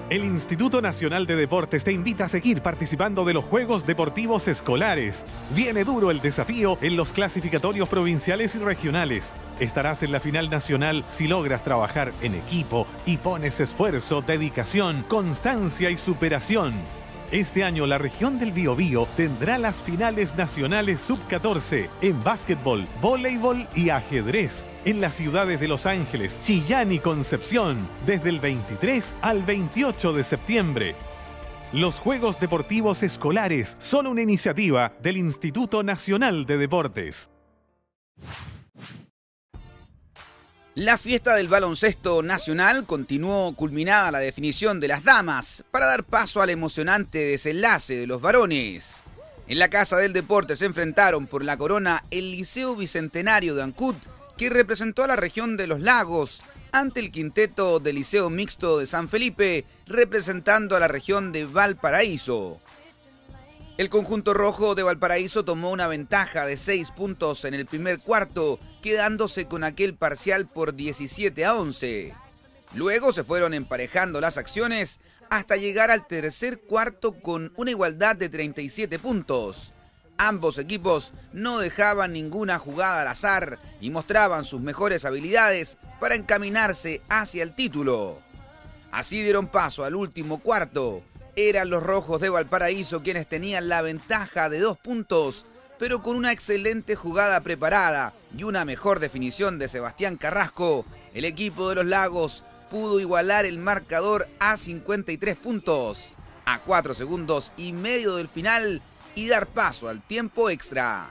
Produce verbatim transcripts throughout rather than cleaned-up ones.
El Instituto Nacional de Deportes te invita a seguir participando de los Juegos Deportivos Escolares. Viene duro el desafío en los clasificatorios provinciales y regionales. Estarás en la final nacional si logras trabajar en equipo y pones esfuerzo, dedicación, constancia y superación. Este año la región del Biobío tendrá las finales nacionales sub catorce en básquetbol, voleibol y ajedrez en las ciudades de Los Ángeles, Chillán y Concepción desde el veintitrés al veintiocho de septiembre. Los Juegos Deportivos Escolares son una iniciativa del Instituto Nacional de Deportes. La fiesta del baloncesto nacional continuó culminada la definición de las damas para dar paso al emocionante desenlace de los varones. En la Casa del Deporte se enfrentaron por la corona el Liceo Bicentenario de Ancud, que representó a la región de Los Lagos, ante el quinteto del Liceo Mixto de San Felipe, representando a la región de Valparaíso. El conjunto rojo de Valparaíso tomó una ventaja de seis puntos en el primer cuarto, quedándose con aquel parcial por diecisiete a once. Luego se fueron emparejando las acciones hasta llegar al tercer cuarto con una igualdad de treinta y siete puntos. Ambos equipos no dejaban ninguna jugada al azar y mostraban sus mejores habilidades para encaminarse hacia el título. Así dieron paso al último cuarto. Eran los rojos de Valparaíso quienes tenían la ventaja de dos puntos, pero con una excelente jugada preparada y una mejor definición de Sebastián Carrasco, el equipo de Los Lagos pudo igualar el marcador a cincuenta y tres puntos, a cuatro segundos y medio del final, y dar paso al tiempo extra.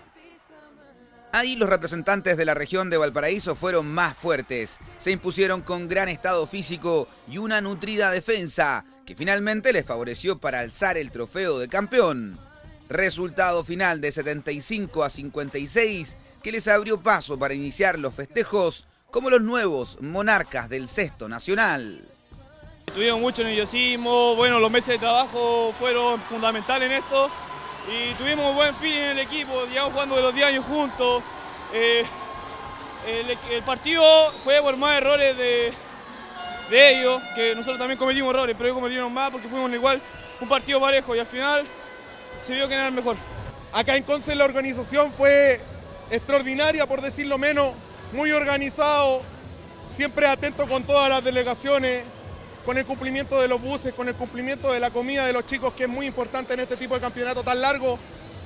Ahí los representantes de la región de Valparaíso fueron más fuertes, se impusieron con gran estado físico y una nutrida defensa, que finalmente les favoreció para alzar el trofeo de campeón. Resultado final de setenta y cinco a cincuenta y seis, que les abrió paso para iniciar los festejos como los nuevos monarcas del cesto nacional. Tuvimos mucho nerviosismo, bueno, los meses de trabajo fueron fundamentales en esto y tuvimos buen feeling en el equipo, llevamos jugando de los diez años juntos. Eh, el, el partido fue por más errores de... de ellos, que nosotros también cometimos errores, pero ellos cometieron más porque fuimos igual un partido parejo y al final se vio que era el mejor. Acá en Conce la organización fue extraordinaria, por decirlo menos, muy organizado, siempre atento con todas las delegaciones, con el cumplimiento de los buses, con el cumplimiento de la comida de los chicos, que es muy importante en este tipo de campeonato tan largo.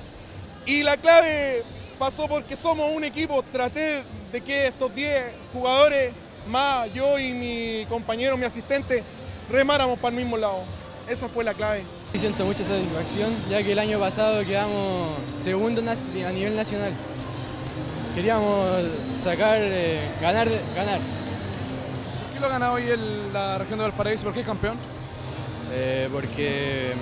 Y la clave pasó porque somos un equipo, traté de que estos diez jugadores más yo y mi compañero, mi asistente, remáramos para el mismo lado. Esa fue la clave. Siento mucha satisfacción, ya que el año pasado quedamos segundos a nivel nacional. Queríamos sacar, eh, ganar, ganar. ¿Por qué lo ha ganado hoy el, la región de Valparaíso? ¿Por qué es campeón? Eh, porque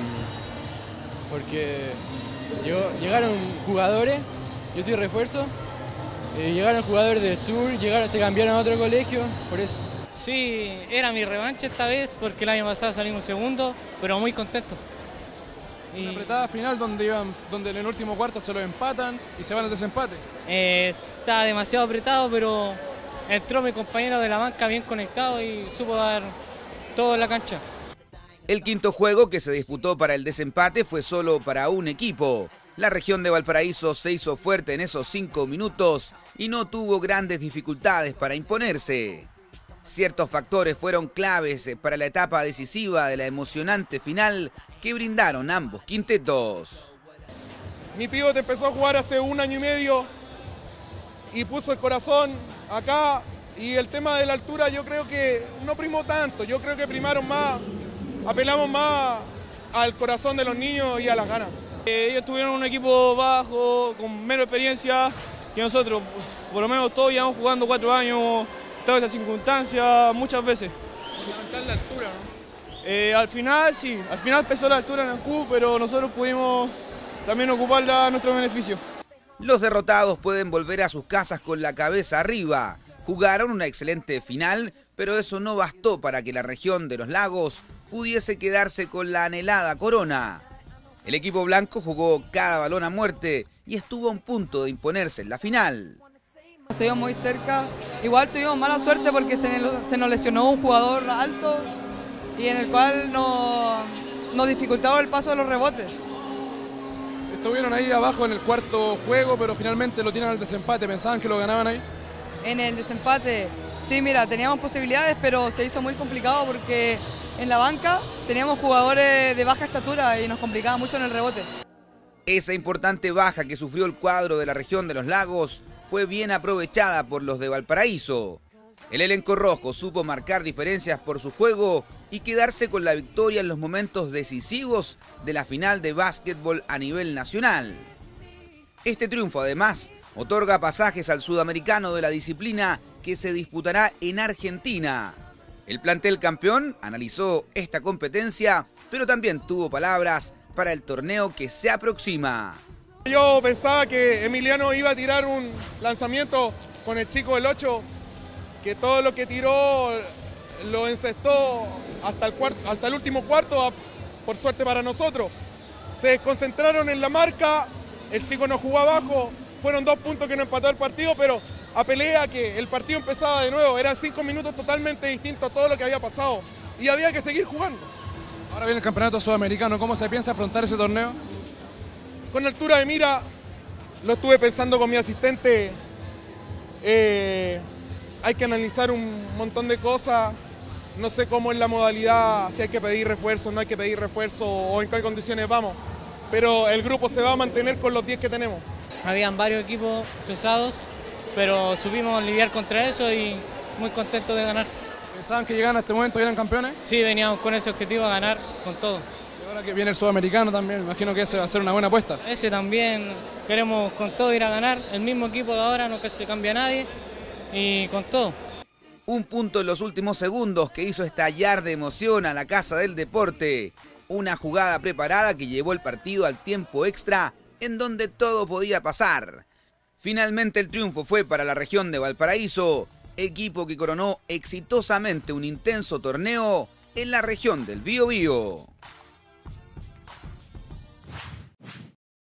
porque llegó, llegaron jugadores, yo soy refuerzo. Eh, llegaron jugadores del sur, llegaron, se cambiaron a otro colegio, por eso. Sí, era mi revancha esta vez porque el año pasado salimos segundo, pero muy contento. Y... Una apretada final donde, iban, donde en el último cuarto se lo empatan y se van al desempate. Eh, está demasiado apretado, pero entró mi compañero de la banca bien conectado y supo dar todo en la cancha. El quinto juego que se disputó para el desempate fue solo para un equipo. La región de Valparaíso se hizo fuerte en esos cinco minutos y no tuvo grandes dificultades para imponerse. Ciertos factores fueron claves para la etapa decisiva de la emocionante final que brindaron ambos quintetos. Mi pivote empezó a jugar hace un año y medio y puso el corazón acá, y el tema de la altura yo creo que no primó tanto, yo creo que primaron más, apelamos más al corazón de los niños y a las ganas. Ellos tuvieron un equipo bajo, con menos experiencia que nosotros. Por lo menos todos llevamos jugando cuatro años, todas estas circunstancias, muchas veces. Fundamental la altura, ¿no? Eh, al final, sí, al final pesó la altura en el Q, pero nosotros pudimos también ocuparla a nuestro beneficio. Los derrotados pueden volver a sus casas con la cabeza arriba. Jugaron una excelente final, pero eso no bastó para que la región de Los Lagos pudiese quedarse con la anhelada corona. El equipo blanco jugó cada balón a muerte y estuvo a un punto de imponerse en la final. Estuvimos muy cerca, igual tuvimos mala suerte porque se nos lesionó un jugador alto y en el cual nos, nos dificultaba el paso de los rebotes. Estuvieron ahí abajo en el cuarto juego, pero finalmente lo tienen al desempate. ¿Pensaban que lo ganaban ahí? En el desempate, sí, mira, teníamos posibilidades, pero se hizo muy complicado porque en la banca teníamos jugadores de baja estatura y nos complicaba mucho en el rebote. Esa importante baja que sufrió el cuadro de la región de los lagos fue bien aprovechada por los de Valparaíso. El elenco rojo supo marcar diferencias por su juego y quedarse con la victoria en los momentos decisivos de la final de básquetbol a nivel nacional. Este triunfo, además, otorga pasajes al sudamericano de la disciplina que se disputará en Argentina. El plantel campeón analizó esta competencia, pero también tuvo palabras para el torneo que se aproxima. Yo pensaba que Emiliano iba a tirar un lanzamiento con el chico del ocho, que todo lo que tiró lo encestó hasta el, cuarto, hasta el último cuarto, por suerte para nosotros. Se desconcentraron en la marca, el chico no jugó abajo, fueron dos puntos que nos empató el partido, pero a pelea que el partido empezaba de nuevo, eran cinco minutos totalmente distintos a todo lo que había pasado y había que seguir jugando. Ahora viene el campeonato sudamericano, ¿cómo se piensa afrontar ese torneo? Con altura de mira, lo estuve pensando con mi asistente, eh, hay que analizar un montón de cosas, no sé cómo es la modalidad, si hay que pedir refuerzos, no hay que pedir refuerzos o en qué condiciones vamos, pero el grupo se va a mantener con los diez que tenemos. Habían varios equipos pesados, pero supimos lidiar contra eso y muy contentos de ganar. ¿Pensaban que llegaban a este momento y eran campeones? Sí, veníamos con ese objetivo a ganar con todo. Y ahora que viene el sudamericano también, me imagino que ese va a ser una buena apuesta. Ese también queremos con todo ir a ganar, el mismo equipo de ahora, no que se cambia nadie y con todo. Un punto en los últimos segundos que hizo estallar de emoción a la Casa del Deporte. Una jugada preparada que llevó el partido al tiempo extra en donde todo podía pasar. Finalmente el triunfo fue para la región de Valparaíso, equipo que coronó exitosamente un intenso torneo en la región del Biobío.